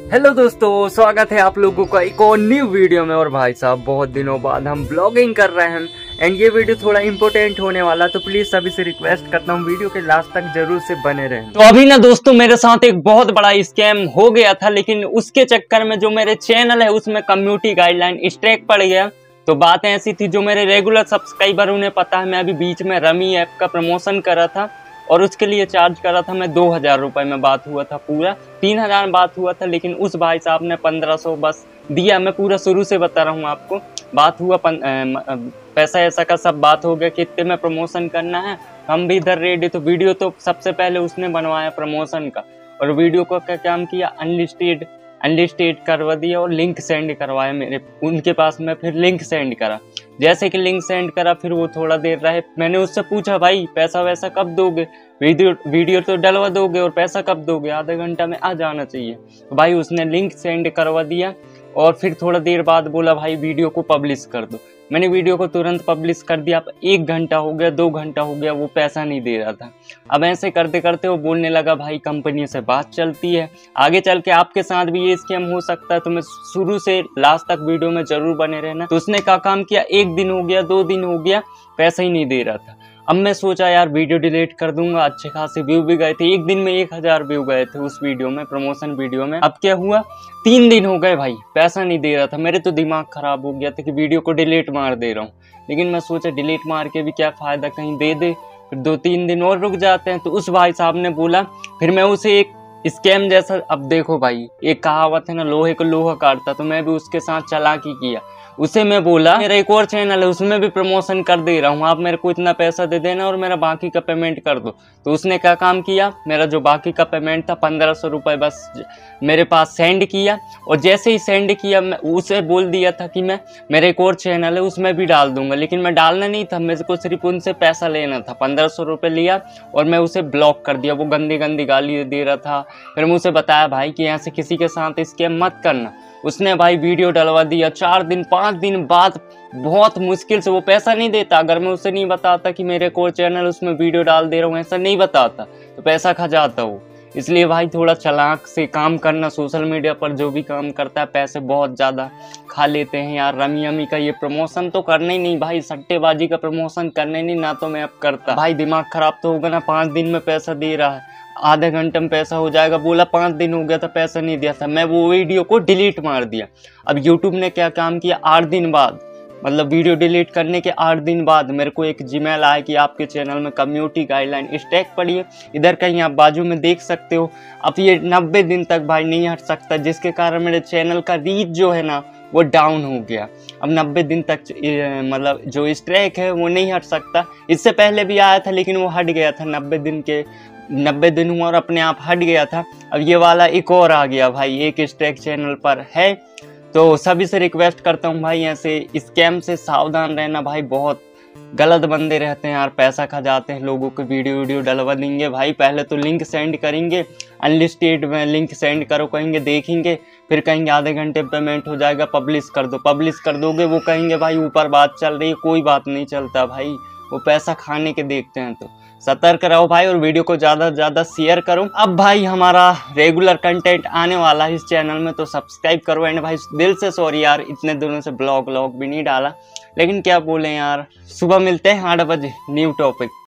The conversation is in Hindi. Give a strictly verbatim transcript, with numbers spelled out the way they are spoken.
हेलो दोस्तों, स्वागत है आप लोगों का एक और न्यू वीडियो में। और भाई साहब, बहुत दिनों बाद हम ब्लॉगिंग कर रहे हैं एंड ये वीडियो थोड़ा इम्पोर्टेंट होने वाला, तो प्लीज सभी से रिक्वेस्ट करता हूँ वीडियो के लास्ट तक जरूर से बने रहें। तो अभी ना दोस्तों, मेरे साथ एक बहुत बड़ा स्कैम हो गया था, लेकिन उसके चक्कर में जो मेरे चैनल है उसमें कम्युनिटी गाइडलाइन स्ट्राइक पड़ गया। तो बात ऐसी थी, जो मेरे रेगुलर सब्सक्राइबर उन्हें पता है, मैं अभी बीच में रमी ऐप का प्रमोशन कर रहा था और उसके लिए चार्ज कर रहा था मैं दो हजार रुपये में बात हुआ था, पूरा तीन हजार में बात हुआ था, लेकिन उस भाई साहब ने पंद्रह सौ बस दिया। मैं पूरा शुरू से बता रहा हूँ आपको, बात हुआ पन, आ, पैसा ऐसा का सब बात हो गया, कितने में प्रमोशन करना है, हम भी इधर रेडी। तो वीडियो तो सबसे पहले उसने बनवाया प्रमोशन का, और वीडियो को क्या काम किया, अनलिस्टेड अनलिस्टेड करवा दिया और लिंक सेंड करवाया मेरे उनके पास। मैं फिर लिंक सेंड करा, जैसे कि लिंक सेंड करा, फिर वो थोड़ा देर रहे। मैंने उससे पूछा, भाई पैसा वैसा कब दोगे, वीडियो वीडियो तो डलवा दोगे और पैसा कब दोगे, आधा घंटा में आ जाना चाहिए। तो भाई उसने लिंक सेंड करवा दिया और फिर थोड़ा देर बाद बोला, भाई वीडियो को पब्लिश कर दो। मैंने वीडियो को तुरंत पब्लिश कर दिया। अब एक घंटा हो गया, दो घंटा हो गया, वो पैसा नहीं दे रहा था। अब ऐसे करते करते वो बोलने लगा, भाई कंपनी से बात चलती है, आगे चल के आपके साथ भी ये स्कैम हो सकता है, तो मैं शुरू से लास्ट तक वीडियो में जरूर बने रहना। तो उसने क्या काम किया, एक दिन हो गया, दो दिन हो गया, पैसा ही नहीं दे रहा था। अब मैं सोचा यार वीडियो डिलीट कर दूंगा, अच्छे खासे व्यू भी गए थे, एक दिन में एक हजार व्यू गए थे उस वीडियो में, प्रमोशन वीडियो में। अब क्या हुआ, तीन दिन हो गए भाई पैसा नहीं दे रहा था। मेरे तो दिमाग खराब हो गया था कि वीडियो को डिलीट मार दे रहा हूँ, लेकिन मैं सोचा डिलीट मार के भी क्या फायदा, कहीं दे दे, फिर दो तीन दिन और रुक जाते हैं। तो उस भाई साहब ने बोला, फिर मैं उसे एक स्कैम जैसा, अब देखो भाई एक कहावत है ना, लोहे को लोहा काटता, तो मैं भी उसके साथ चालाकी किया। उसे मैं बोला, मेरा एक और चैनल है उसमें भी प्रमोशन कर दे रहा हूँ, आप मेरे को इतना पैसा दे देना और मेरा बाकी का पेमेंट कर दो। तो उसने क्या काम किया, मेरा जो बाकी का पेमेंट था पंद्रह सौ रुपये बस मेरे पास सेंड किया। और जैसे ही सेंड किया, मैं उसे बोल दिया था कि मैं मेरा एक और चैनल है उसमें भी डाल दूंगा, लेकिन मैं डालना नहीं था, मेरे को सिर्फ उनसे पैसा लेना था। पंद्रह सौ रुपये लिया और मैं उसे ब्लॉक कर दिया। वो गंदी गंदी गाली दे रहा था। फिर मैं उसे बताया, भाई कि यहाँ से किसी के साथ स्कैम मत करना। उसने भाई वीडियो डलवा दिया। चार दिन पाँच दिन बाद बहुत मुश्किल से, वो पैसा नहीं देता, अगर मैं उसे नहीं बताता कि मेरे को चैनल उसमें वीडियो डाल दे रहा हूँ, ऐसा नहीं बताता तो पैसा खा जाता वो। इसलिए भाई थोड़ा चालाक से काम करना, सोशल मीडिया पर जो भी काम करता है पैसे बहुत ज़्यादा खा लेते हैं यार। रमी अमी का ये प्रमोशन तो करना ही नहीं भाई, सट्टेबाजी का प्रमोशन करने नहीं ना, तो मैं अब करता। भाई दिमाग खराब तो होगा ना, पाँच दिन में पैसा दे रहा है, आधे घंटे में पैसा हो जाएगा, बोला पाँच दिन हो गया था पैसा नहीं दिया था। मैं वो वीडियो को डिलीट मार दिया। अब यूट्यूब ने क्या काम किया, आठ दिन बाद, मतलब वीडियो डिलीट करने के आठ दिन बाद मेरे को एक जीमेल आया कि आपके चैनल में कम्युनिटी गाइडलाइन स्ट्राइक पड़ी है। इधर कहीं आप बाजू में देख सकते हो। अब ये नब्बे दिन तक भाई नहीं हट सकता, जिसके कारण मेरे चैनल का रीच जो है ना वो डाउन हो गया। अब नब्बे दिन तक मतलब जो स्ट्राइक है वो नहीं हट सकता। इससे पहले भी आया था लेकिन वो हट गया था, नब्बे दिन के नब्बे दिन हुआ और अपने आप हट गया था। अब ये वाला एक और आ गया भाई, एक स्ट्राइक चैनल पर है। तो सभी से रिक्वेस्ट करता हूँ भाई, ऐसे स्कैम से सावधान रहना भाई, बहुत गलत बंदे रहते हैं यार, पैसा खा जाते हैं लोगों को। वीडियो वीडियो डलवा देंगे भाई, पहले तो लिंक सेंड करेंगे, अनलिस्टेड में लिंक सेंड करो कहेंगे, देखेंगे, फिर कहेंगे आधे घंटे पेमेंट हो जाएगा, पब्लिश कर दो। पब्लिश कर दोगे, वो कहेंगे भाई ऊपर बात चल रही है, कोई बात नहीं चलता भाई, वो पैसा खाने के देखते हैं। तो सतर्क रहो भाई और वीडियो को ज़्यादा से ज़्यादा शेयर करो। अब भाई हमारा रेगुलर कंटेंट आने वाला है इस चैनल में, तो सब्सक्राइब करो। एंड भाई दिल से सॉरी यार, इतने दिनों से ब्लॉग व्लॉग भी नहीं डाला, लेकिन क्या बोले यार, सुबह मिलते हैं आठ बजे न्यू टॉपिक।